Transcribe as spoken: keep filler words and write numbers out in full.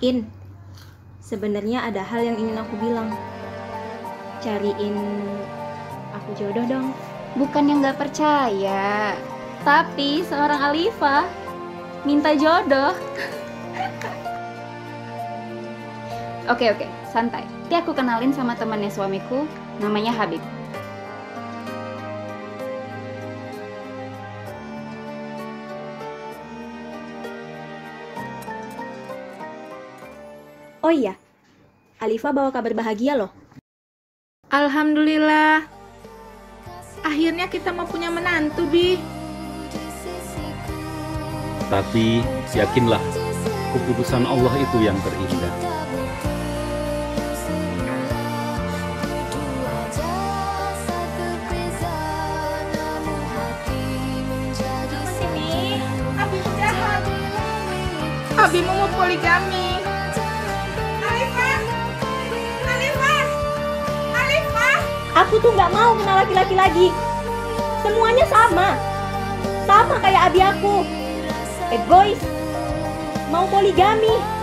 In, sebenarnya ada hal yang ingin aku bilang. Cariin aku jodoh dong. Bukan yang gak percaya, tapi seorang Alifa minta jodoh. Oke oke, santai. Nanti aku kenalin sama temannya suamiku, namanya Habib. Oh iya, Alifa bawa kabar bahagia loh. Alhamdulillah. Akhirnya kita mau punya menantu, Bi. Tapi yakinlah, keputusan Allah itu yang terindah. Abi jahat. Abi mau poligami. Aku tuh nggak mau kenal laki-laki lagi. Semuanya sama. Sama kayak abi aku. Egois. Mau poligami.